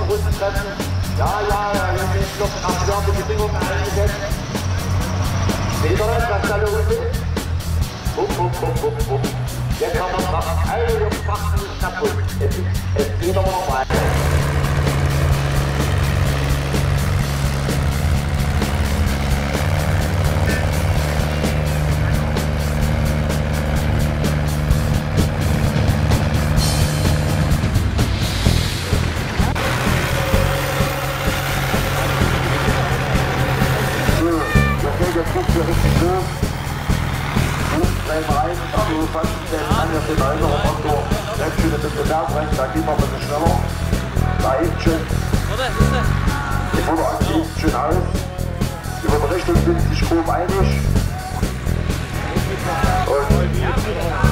Außenrundtreffen. Ja, wir haben jetzt noch absurde Bedingungen eingesetzt. Seht ihr das, was da los ist? Der kann man machen. Alle Jungs machen nicht kaputt. Es geht aber noch weiter. Da geht man ein bisschen schneller. Da hinten schön. Die Vorderachse hinten schön aus. Über die Richtung sind sich grob einig. Und